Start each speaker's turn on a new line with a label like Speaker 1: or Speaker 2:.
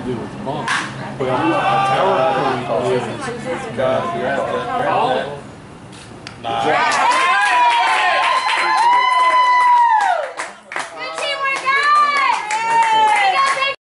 Speaker 1: do with the bump. Well, a tower point is